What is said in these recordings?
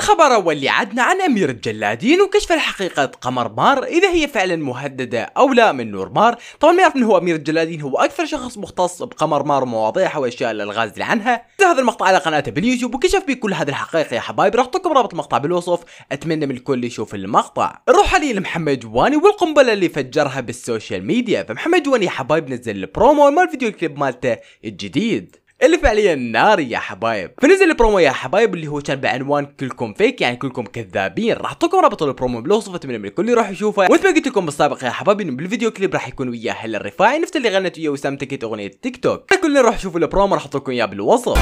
الخبر واللي عدنا عن أميرة جلادين وكشف الحقيقة قمر مار إذا هي فعلا مهددة أو لا من نور مار. طبعا ما يعرف إنه هو أميرة جلادين هو أكثر شخص مختص بقمر مار ومواضيعها وأشياء الألغاز اللي عنها. هذا المقطع على قناته باليوتيوب وكشف فيه كل هذه الحقائق يا حبايبي. راح أحطكم رابط المقطع بالوصف، أتمنى من الكل يشوف المقطع. نروح حاليا لمحمد جواني والقنبلة اللي فجرها بالسوشيال ميديا. فمحمد جواني يا حبايب نزل البرومو مال فيديو الكليب مالته الجديد اللي فعليا ناري يا حبايب. فنزل البرومو يا حبايب اللي هو كان بعنوان كلكم فيك يعني كلكم كذابين. راح احطكم رابط البرومو بالوصف، اتمنى من الكل يروح يشوفه. ومثل ما قلت لكم بالسابق يا حبايب انه بالفيديو كليب راح يكون وياه هلا الرفاعي نفس اللي غنت وياه وسام تكت اغنيه تيك توك. الكل نروح شوفوا البرومو، راح احط لكم اياه بالوصف.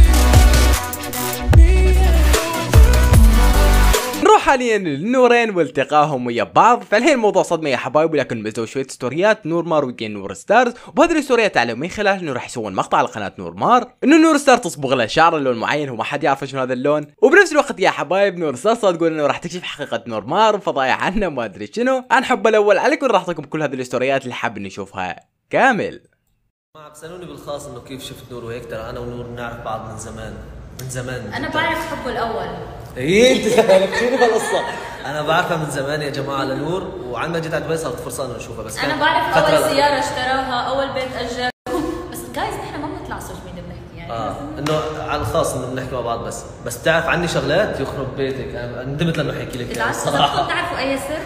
نروح حاليا للنورين والتقاهم ويا بعض. فالحين الموضوع صدمه يا حبايب، ولكن نزلوا شويه ستوريات نور مار وجين نور ستارز، وبهذه الستوريات تعلموا من خلال انه راح يسوون مقطع على قناه نور مار انه نور ستار تصبغ له شعره لون معين وما حد يعرف شنو هذا اللون. وبنفس الوقت يا حبايب نور ستار تقول انه راح تكشف حقيقه نور مار وفضايح عنه وما ادري شنو عن حبه الاول. عليكم راح اعطيكم كل هذه الستوريات اللي حاب نشوفها كامل. ما بسالوني بالخاص انه كيف شفت نور وهيك، ترى انا ونور نعرف بعض من زمان. انا بعرف حبه الاول. ايه انت سالفتيني بالقصه. انا بعرفها من زمان يا جماعه لنور، وعندما جيت على دبي صارت فرصه انه نشوفها. بس انا بعرف اول سياره اشتراها، اول بيت اجر. بس جايز نحن ما بنطلع سوشيال ميديا بنحكي يعني انه على الخاص انه بنحكي مع بعض بس بتعرف عني شغلات يخرب بيتك. انا ندمت لانه حكي لك الصراحه. بتعرفوا اي سر؟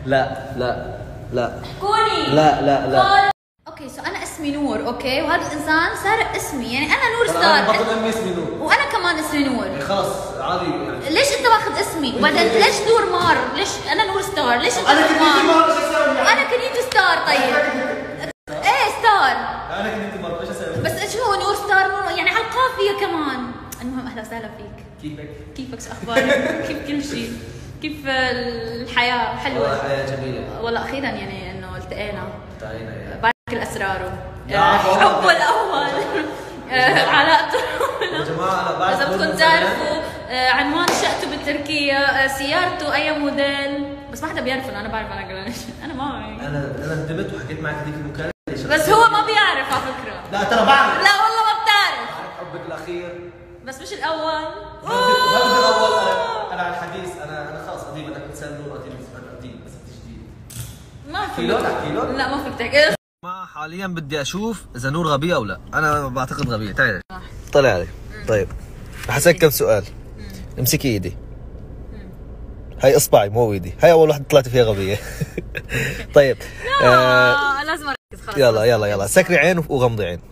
لا احكوني. لا اوكي سو انا اسمي نور، اوكي، وهذا الانسان سارق اسمي، يعني انا نور ستار بطل امي اسمي نور وانا كمان اسمي نور. خلص عادي يعني. ليش انت واخذ اسمي؟ وبعدين ليش نور مار؟ ليش انا نور ستار؟ ليش انت نور مار؟ انا كنيتو ستار. طيب ايه ستار. انا كنيتو مار ايش اسوي؟ بس ايش هو نور ستار نور يعني على القافيه كمان. المهم اهلا وسهلا فيك. كيفك شو اخبارك؟ كيف كل شيء؟ كيف الحياه؟ حلوه والله الحياه جميله والله. اخيرا يعني انه التقينا يعني كل اسراره، حبه الاول، علاقته. يا جماعه انا بعرف اذا بدكم تعرفوا عنوان شقته بتركيا، سيارته اي موديل، بس ما حدا بيعرف انه انا بعرف انا قرانش. انا ما بعرف. انا ندمت وحكيت معك هذيك المكالمه. بس هو ما بيعرف على فكره. لا ترى بعرف. لا والله ما بتعرف. حبك الاخير بس مش الاول. ما بدي الاول. انا على الحديث. انا خلص قديم. انا كنت سال نور قديم بس جديد. ما في احكي له. لا ما فيك تحكي. ما حاليا بدي اشوف اذا نور غبيه او لا. انا بعتقد غبيه. تعالي طلع علي. طيب رح اسالك كم سؤال. امسكي ايدي. هاي اصبعي مو ايدي. هاي اول وحده طلعت فيها غبيه. طيب لازم اركز خلاص. يلا سكري عين وغمضي عين.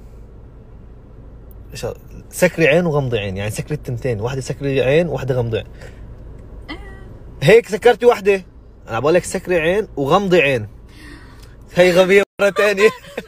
سكري عين وغمضي عين، يعني سكري التنتين، واحده سكري عين وواحده غمضي عين. هيك سكرتي واحده. انا بقول لك سكري عين وغمضي عين. هي غبيه مره ثانيه.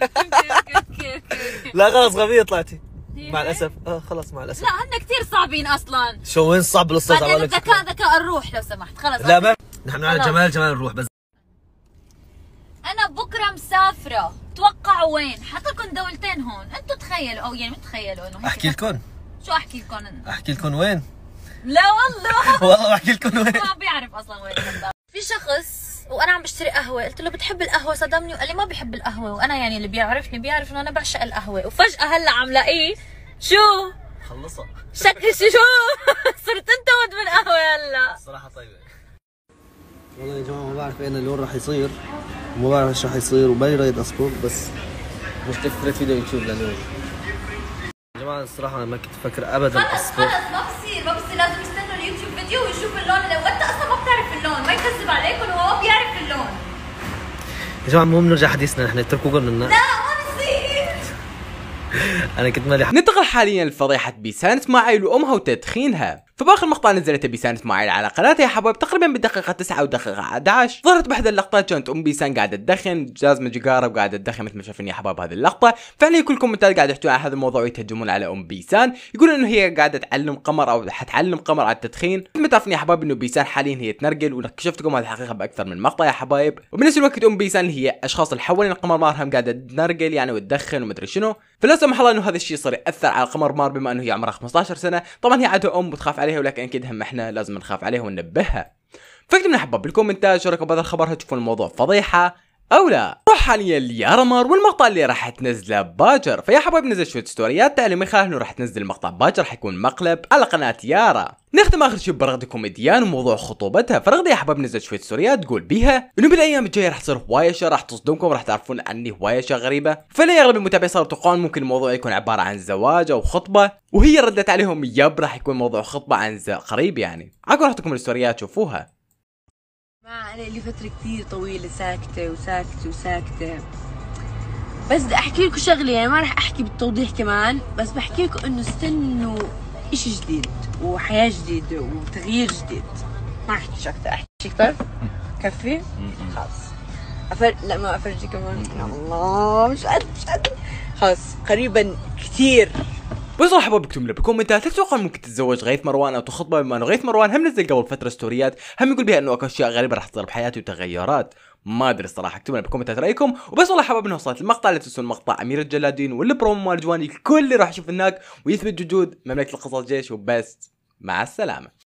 لا خلص غبيه طلعتي مع الاسف. خلص مع الاسف. لا هن كثير صعبين اصلا. شو وين صعب الاستاذ؟ بعدين ذكاء الروح لو سمحت. خلص لا ما نحن على جمال الروح. بس انا بكره مسافره، توقعوا وين؟ حط لكم دولتين هون، انتم تخيلوا او يعني تخيلوا انه احكي لكم. شو احكي لكم؟ احكي لكم وين؟ لا والله والله احكي لكم وين. ما بيعرف اصلا وين. في شخص وانا عم بشتري قهوه، قلت له بتحب القهوه؟ صدمني وقال لي ما بحب القهوه، وانا يعني اللي بيعرفني بيعرف انه انا بعشق القهوه، وفجاه هلا عم لاقيه شو خلصها شكل شو صرت انت مدمن قهوه هلا. الصراحه طيبه والله يا جماعه. ما بعرف اين اللون راح يصير وما بعرف ايش راح يصير وبالي رايد اصبر، بس مش تفكر فيديو يوتيوب لنور يا جماعه. الصراحه انا ما كنت فكر ابدا خلص ما بصير لازم يستنوا اليوتيوب فيديو ويشوفوا اللون، وانت اصلا ما بتعرف اللون، ما يكذب عليكم، هو ما بيعرف اللون يا جماعه. المهم نرجع حديثنا، نحن اتركوا لنا. لا ما بصير. انا كنت مالي. ننتقل حاليا لفضيحه بيسان اسماعيل وامها وتدخينها. فباخر مقطع نزلته بيسان اسماعيل على قناتها يا حبايب تقريبا بالدقيقه 9 ودقيقه 11 ظهرت باحدى اللقطات كانت ام بيسان قاعده تدخن، جازمه جقاره وقاعده تدخن مثل ما شايفين يا حبايب هذه اللقطه. فعليا كل كومنتات قاعد يحكون على هذا الموضوع ويتهجمون على ام بيسان، يقولون انه هي قاعده تعلم قمر او حتعلم قمر على التدخين. مثل ما تعرفون يا حبايب انه بيسان حاليا هي تنرجل، وكشفت لكم هذه الحقيقه باكثر من مقطع يا حبايب. وبنفس الوقت ام بيسان اللي هي اشخاص اللي حوالين قمر مار هم قاعده تنرجل يعني وتدخن ومدري شنو. فلا سمح الله انه هذا الشيء صار ياثر على قمر مار بما انه هي عمرها 15 سنه. طبعا هي عادها ام وتخاف عليها، ولكن اكيد هم احنا لازم نخاف عليها وننبهها. فاكتبوا لنا حباب بالكومنتات شو رايكم بهذا الخبر، هل تشوفون الموضوع فضيحه او لا. نروح حاليا ليارامار والمقطع اللي راح تنزله باكر. فيا حبايب نزل شويه ستوريات تعليم ما يخالف انه راح تنزل المقطع باكر، حيكون مقلب على قناه يارا. نختم اخر شيء برغده كوميديان وموضوع خطوبتها. فرغده يا حبايب نزل شويه ستوريات تقول بيها انه بالايام الجايه راح تصير هوايه اشياء راح تصدمكم، راح تعرفون عني هوايه اشياء غريبه. فلا اغلب المتابعين صاروا يتوقعون ممكن الموضوع يكون عباره عن زواج او خطبه، وهي ردت عليهم يب راح يكون موضوع خطبه عن قريب يعني. عقب راحتكم الستوريات شوفوها. ما أنا لي فترة كتير طويلة ساكتة وساكتة وساكتة، بس بدي أحكي لكم شغلة، يعني ما رح أحكي بالتوضيح كمان، بس بحكي لكم إنه استنوا إشي جديد وحياة جديدة وتغيير جديد. ما أحكيش أكثر، أحكي أكثر؟ كفي؟ خلص لا ما أفرجي كمان. يا الله مش قادر خلص قريبا كتير. بس راح حبايب اكتبوا لي بالكومنتات تتوقع ممكن تتزوج غيث مروان او تخطبه، بما انه غيث مروان هم نزل قبل فتره ستوريات هم يقول بها انه اكو اشياء غريبه راح تصير بحياته وتغيرات. ما ادري الصراحه، اكتبوا لي بالكومنتات رايكم. وبس والله حبايب انه وصلت المقطع، لا تنسون مقطع امير الجلادين والبرومو مال جواني الكل راح يشوف هناك ويثبت وجود مملكه القصص جيش. وبس مع السلامه.